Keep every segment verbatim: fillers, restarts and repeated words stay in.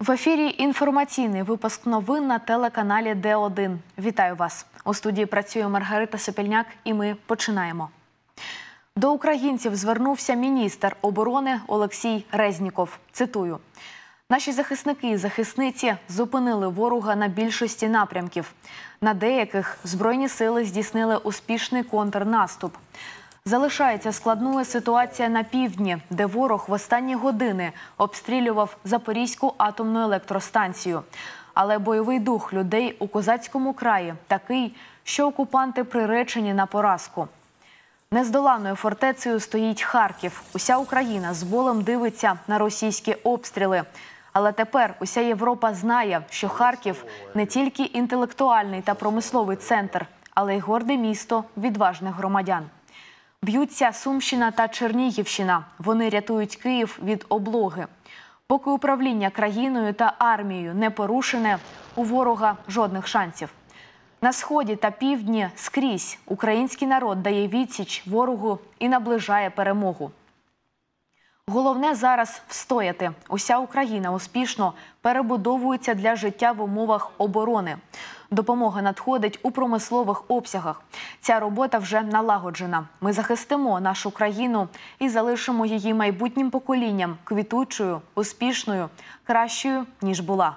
В ефірі інформаційний випуск новин на телеканалі Д один. Вітаю вас. У студії працює Маргарита Сопільняк і ми починаємо. До українців звернувся міністр оборони Олексій Резніков. Цитую. «Наші захисники і захисниці зупинили ворога на більшості напрямків. На деяких Збройні сили здійснили успішний контрнаступ. Залишається складною ситуація на півдні, де ворог в останні години обстрілював Запорізьку атомну електростанцію. Але бойовий дух людей у козацькому краї такий, що окупанти приречені на поразку. Нездоланною фортецею стоїть Харків. Уся Україна з болем дивиться на російські обстріли. Але тепер уся Європа знає, що Харків не тільки інтелектуальний та промисловий центр, але й горде місто відважних громадян. Б'ються Сумщина та Чернігівщина. Вони рятують Київ від облоги. Поки управління країною та армією не порушене, у ворога жодних шансів. На сході та півдні скрізь український народ дає відсіч ворогу і наближає перемогу. Головне зараз встояти. Уся Україна успішно перебудовується для життя в умовах оборони. Допомога надходить у промислових обсягах. Ця робота вже налагоджена. Ми захистимо нашу країну і залишимо її майбутнім поколінням квітучою, успішною, кращою, ніж була.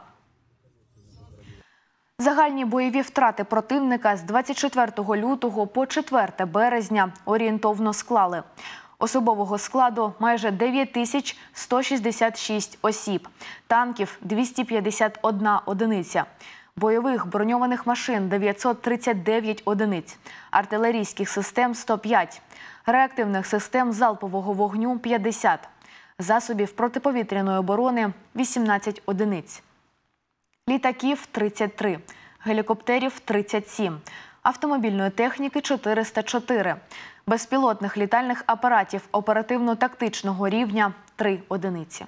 Загальні бойові втрати противника з двадцять четвертого лютого по четверте березня орієнтовно склали. Особового складу майже дев'ять тисяч сто шістдесят шість осіб, танків – двісті п'ятдесят одна одиниця, бойових броньованих машин – дев'ятсот тридцять дев'ять одиниць, артилерійських систем – сто п'ять, реактивних систем залпового вогню – п'ятдесят, засобів протиповітряної оборони – вісімнадцять одиниць, літаків – тридцять три, гелікоптерів – тридцять сім, автомобільної техніки – чотириста чотири, безпілотних літальних апаратів оперативно-тактичного рівня – три одиниці.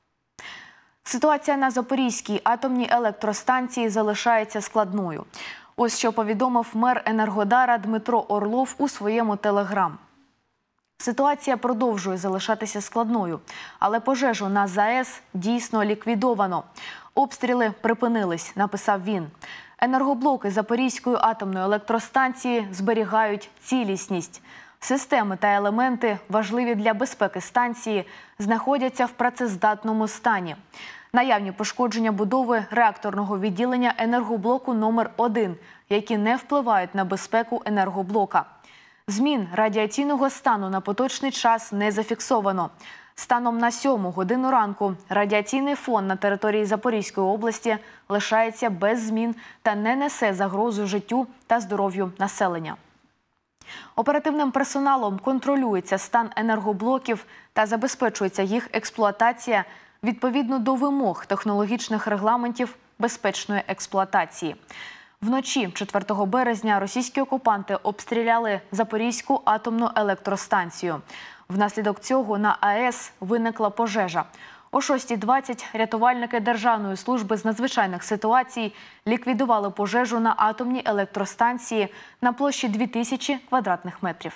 Ситуація на Запорізькій атомній електростанції залишається складною. Ось що повідомив мер Енергодара Дмитро Орлов у своєму телеграм. Ситуація продовжує залишатися складною, але пожежу на ЗАЕС дійсно ліквідовано. Обстріли припинились, написав він. Енергоблоки Запорізької атомної електростанції зберігають цілісність. Системи та елементи, важливі для безпеки станції, знаходяться в працездатному стані. Наявні пошкодження будови реакторного відділення енергоблоку номер один, які не впливають на безпеку енергоблока. Змін радіаційного стану на поточний час не зафіксовано. Станом на сьому годину ранку радіаційний фон на території Запорізької області лишається без змін та не несе загрозу життю та здоров'ю населення. Оперативним персоналом контролюється стан енергоблоків та забезпечується їх експлуатація відповідно до вимог технологічних регламентів безпечної експлуатації. Вночі четвертого березня російські окупанти обстріляли Запорізьку атомну електростанцію. Внаслідок цього на АЕС виникла пожежа. О шостій двадцять рятувальники Державної служби з надзвичайних ситуацій ліквідували пожежу на атомній електростанції на площі дві тисячі квадратних метрів.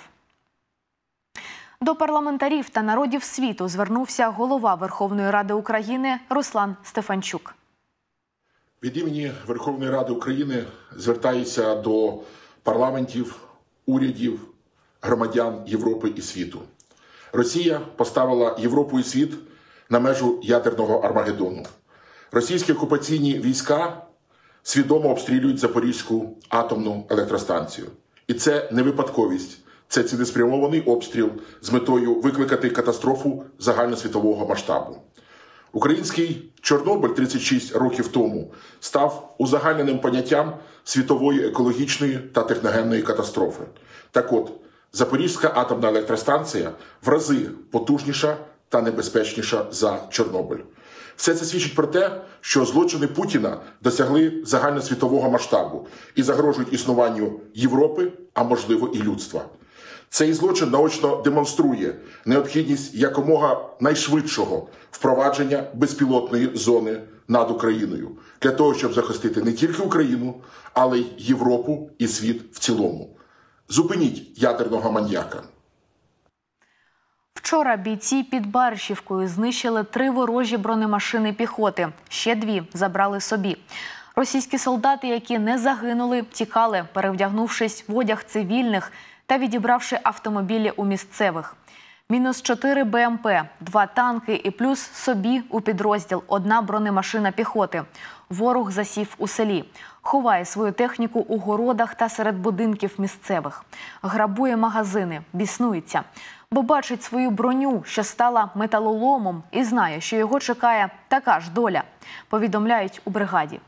До парламентарів та народів світу звернувся голова Верховної Ради України Руслан Стефанчук. Від імені Верховної Ради України звертаюся до парламентів, урядів, громадян Європи і світу. Росія поставила Європу і світ на межу ядерного Армагеддону. Російські окупаційні війська свідомо обстрілюють Запорізьку атомну електростанцію. І це не випадковість, це цілеспрямований обстріл з метою викликати катастрофу загальносвітового масштабу. Український Чорнобиль тридцять шість років тому став узагальненим поняттям світової екологічної та техногенної катастрофи. Так от, Запорізька атомна електростанція в рази потужніша та небезпечніша за Чорнобиль. Все це свідчить про те, що злочини Путіна досягли загальносвітового масштабу і загрожують існуванню Європи, а можливо і людства. Цей злочин наочно демонструє необхідність якомога найшвидшого впровадження безпілотної зони над Україною, для того, щоб захистити не тільки Україну, але й Європу і світ в цілому. Зупиніть ядерного маньяка. Вчора бійці під Баришівкою знищили три ворожі бронемашини піхоти. Ще дві забрали собі. Російські солдати, які не загинули, тікали, перевдягнувшись в одяг цивільних та відібравши автомобілі у місцевих. Мінус чотири Б М П, два танки і плюс собі у підрозділ одна бронемашина піхоти. Ворог засів у селі. Ховає свою техніку у городах та серед будинків місцевих. Грабує магазини, біснується. Бо бачить свою броню, що стала металоломом, і знає, що його чекає така ж доля, повідомляють у бригаді.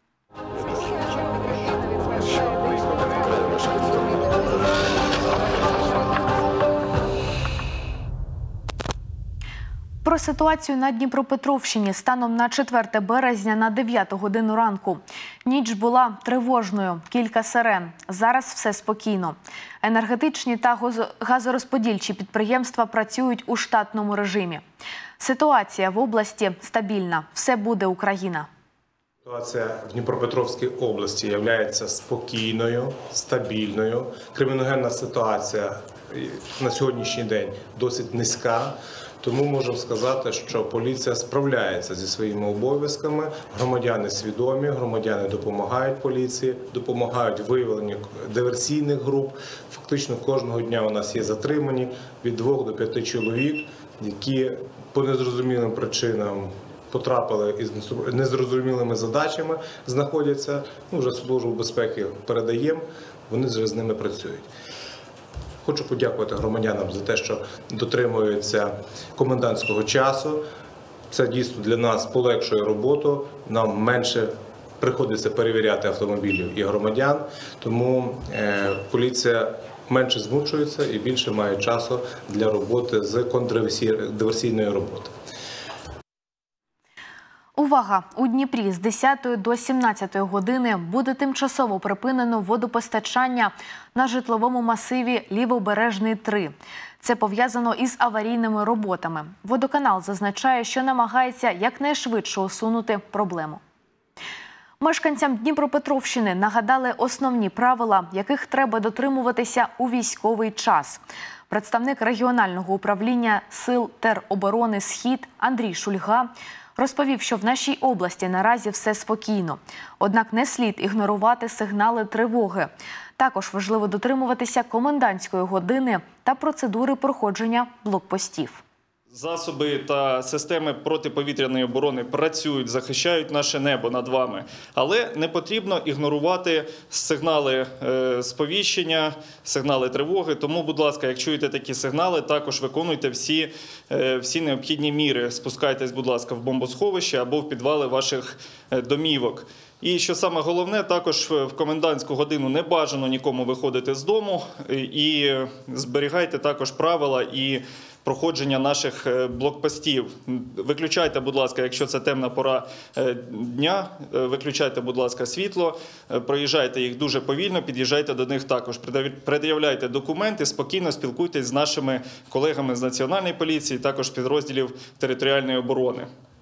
Про ситуацію на Дніпропетровщині станом на четверте березня на дев'яту годину ранку. Ніч була тривожною, кілька сирен. Зараз все спокійно. Енергетичні та газорозподільчі підприємства працюють у штатному режимі. Ситуація в області стабільна. Все буде Україна. Ситуація в Дніпропетровській області є спокійною, стабільною. Криміногенна ситуація на сьогоднішній день досить низька. Тому можу сказати, що поліція справляється зі своїми обов'язками, громадяни свідомі, громадяни допомагають поліції, допомагають виявленню диверсійних груп. Фактично кожного дня у нас є затримані від двох до п'яти чоловік, які по незрозумілим причинам потрапили із незрозумілими задачами, знаходяться, ну, вже Службу безпеки передаємо, вони вже з ними працюють. Хочу подякувати громадянам за те, що дотримуються комендантського часу. Це дійсно для нас полегшує роботу, нам менше приходиться перевіряти автомобілів і громадян, тому е, поліція менше змучується і більше має часу для роботи з контрдиверсійної роботи. Увага! У Дніпрі з десятої до сімнадцятої години буде тимчасово припинено водопостачання на житловому масиві Лівобережний три. Це пов'язано із аварійними роботами. Водоканал зазначає, що намагається якнайшвидше усунути проблему. Мешканцям Дніпропетровщини нагадали основні правила, яких треба дотримуватися у військовий час. Представник регіонального управління Сил тероборони «Схід» Андрій Шульга розповів, що в нашій області наразі все спокійно. Однак не слід ігнорувати сигнали тривоги. Також важливо дотримуватися комендантської години та процедури проходження блокпостів. Засоби та системи протиповітряної оборони працюють, захищають наше небо над вами. Але не потрібно ігнорувати сигнали е, сповіщення, сигнали тривоги. Тому, будь ласка, як чуєте такі сигнали, також виконуйте всі, е, всі необхідні міри. Спускайтесь, будь ласка, в бомбосховище або в підвали ваших е, домівок. І що саме головне, також в комендантську годину не бажано нікому виходити з дому. І зберігайте також правила і проходження наших блокпостів. Виключайте, будь ласка, якщо це темна пора дня, виключайте, будь ласка, світло, проїжджайте їх дуже повільно, під'їжджайте до них також. Пред'являйте документи, спокійно спілкуйтесь з нашими колегами з Національної поліції, також підрозділів територіальної оборони.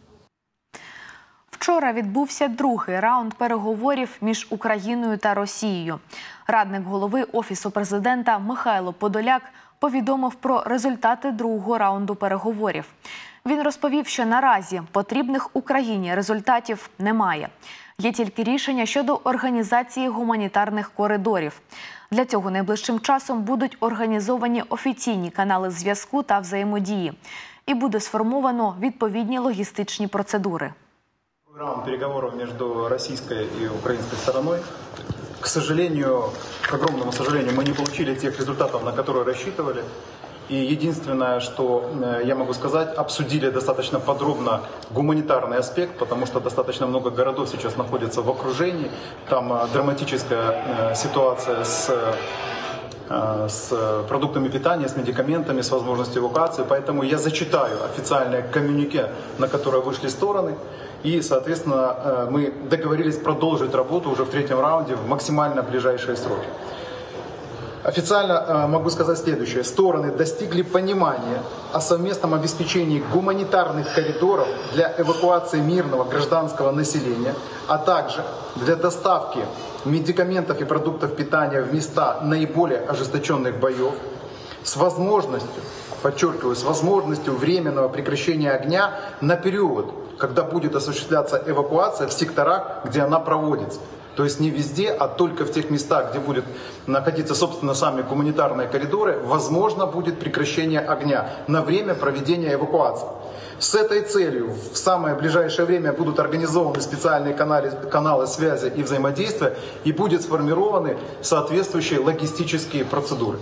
Вчора відбувся другий раунд переговорів між Україною та Росією. Радник голови Офісу президента Михайло Подоляк повідомив про результати другого раунду переговорів. Він розповів, що наразі потрібних Україні результатів немає. Є тільки рішення щодо організації гуманітарних коридорів. Для цього найближчим часом будуть організовані офіційні канали зв'язку та взаємодії. І буде сформовано відповідні логістичні процедури. Раунд переговоров между российской и украинской стороной. К сожалению, к огромному сожалению, мы не получили тех результатов, на которые рассчитывали. И единственное, что я могу сказать, обсудили достаточно подробно гуманитарный аспект, потому что достаточно много городов сейчас находятся в окружении. Там драматическая ситуация с, с продуктами питания, с медикаментами, с возможностью эвакуации. Поэтому я зачитаю официальное коммюнике, на которое вышли стороны. И, соответственно, мы договорились продолжить работу уже в третьем раунде в максимально ближайшие сроки. Официально могу сказать следующее. Стороны достигли понимания о совместном обеспечении гуманитарных коридоров для эвакуации мирного гражданского населения, а также для доставки медикаментов и продуктов питания в места наиболее ожесточенных боев. с возможностью, подчеркиваю, с возможностью временного прекращения огня на период, когда будет осуществляться эвакуация в секторах, где она проводится. То есть не везде, а только в тех местах, где будут находиться, собственно, сами гуманитарные коридоры, возможно будет прекращение огня на время проведения эвакуации. С этой целью в самое ближайшее время будут организованы специальные каналы, каналы связи и взаимодействия и будут сформированы соответствующие логистические процедуры.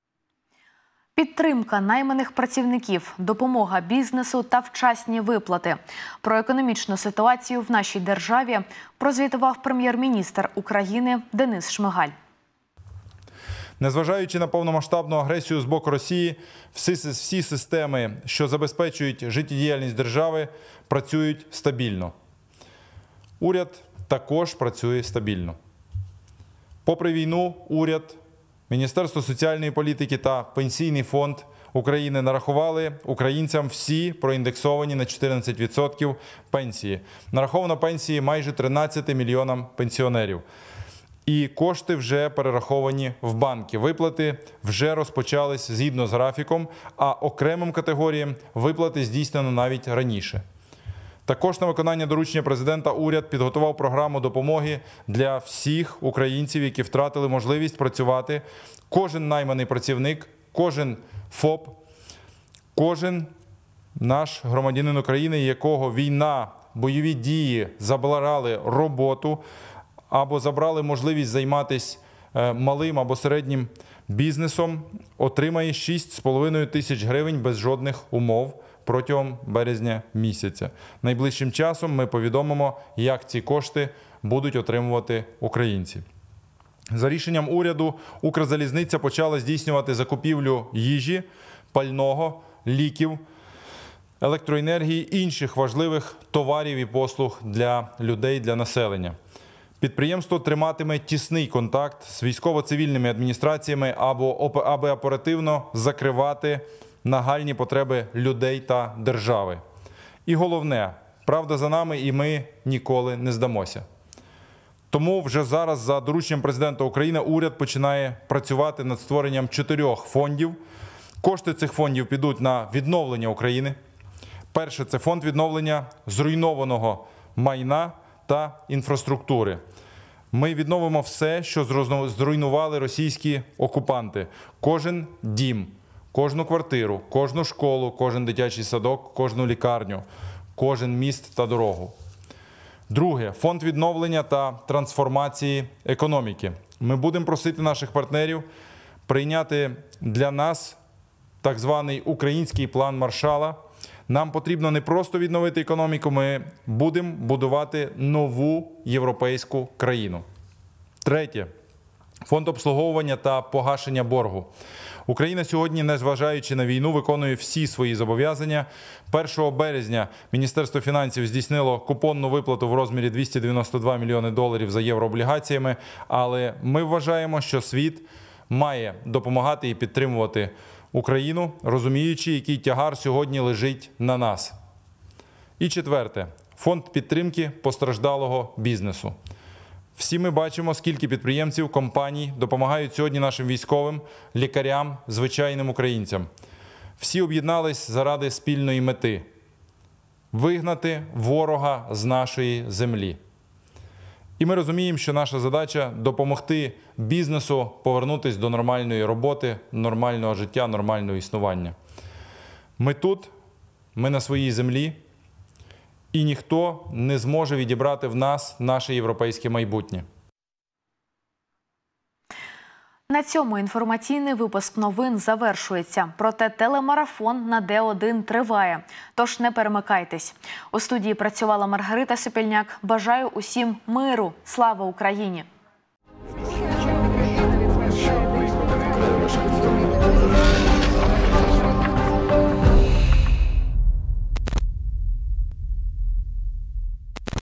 Підтримка найманих працівників, допомога бізнесу та вчасні виплати. Про економічну ситуацію в нашій державі прозвітував прем'єр-міністр України Денис Шмигаль. Незважаючи на повномасштабну агресію з боку Росії, всі, всі системи, що забезпечують життєдіяльність держави, працюють стабільно. Уряд також працює стабільно. Попри війну, уряд, Міністерство соціальної політики та Пенсійний фонд України нарахували українцям всі проіндексовані на чотирнадцять відсотків пенсії. Нараховано пенсії майже тринадцяти мільйонам пенсіонерів. І кошти вже перераховані в банки. Виплати вже розпочались згідно з графіком, а окремим категоріям виплати здійснено навіть раніше. Також на виконання доручення президента уряд підготував програму допомоги для всіх українців, які втратили можливість працювати. Кожен найманий працівник, кожен ФОП, кожен наш громадянин України, якого війна, бойові дії забрали роботу або забрали можливість займатися малим або середнім бізнесом, отримає шість з половиною тисяч гривень без жодних умов протягом березня місяця. Найближчим часом ми повідомимо, як ці кошти будуть отримувати українці. За рішенням уряду, Укрзалізниця почала здійснювати закупівлю їжі, пального, ліків, електроенергії, інших важливих товарів і послуг для людей, для населення. Підприємство триматиме тісний контакт з військово-цивільними адміністраціями, аби оперативно закривати нагальні потреби людей та держави. І головне, правда за нами, і ми ніколи не здамося. Тому вже зараз за дорученням президента України уряд починає працювати над створенням чотирьох фондів. Кошти цих фондів підуть на відновлення України. Перше – це фонд відновлення зруйнованого майна та інфраструктури. Ми відновимо все, що зруйнували російські окупанти. Кожен дім, кожну квартиру, кожну школу, кожен дитячий садок, кожну лікарню, кожен міст та дорогу. Друге – фонд відновлення та трансформації економіки. Ми будемо просити наших партнерів прийняти для нас так званий український план Маршалла. Нам потрібно не просто відновити економіку, ми будемо будувати нову європейську країну. Третє – фонд обслуговування та погашення боргу. Україна сьогодні, незважаючи на війну, виконує всі свої зобов'язання. першого березня Міністерство фінансів здійснило купонну виплату в розмірі двісті дев'яносто два мільйони доларів за єврооблігаціями, але ми вважаємо, що світ має допомагати і підтримувати Україну, розуміючи, який тягар сьогодні лежить на нас. І четверте – фонд підтримки постраждалого бізнесу. Всі ми бачимо, скільки підприємців, компаній допомагають сьогодні нашим військовим, лікарям, звичайним українцям. Всі об'єднались заради спільної мети – вигнати ворога з нашої землі. І ми розуміємо, що наша задача – допомогти бізнесу повернутися до нормальної роботи, нормального життя, нормального існування. Ми тут, ми на своїй землі, і ніхто не зможе відібрати в нас наше європейське майбутнє. На цьому інформаційний випуск новин завершується. Проте телемарафон на Д один триває. Тож не перемикайтесь. У студії працювала Маргарита Сопільняк. Бажаю усім миру. Слава Україні!